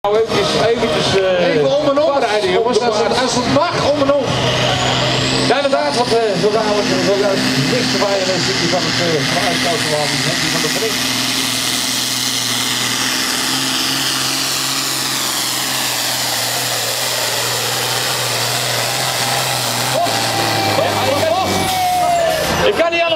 Even om en om rijden, jongens. Als het mag, om en om. Ja, inderdaad, want zo dadelijk zojuist niks erbij en dan zit hij van het uitkomen van de bericht. Ik kan niet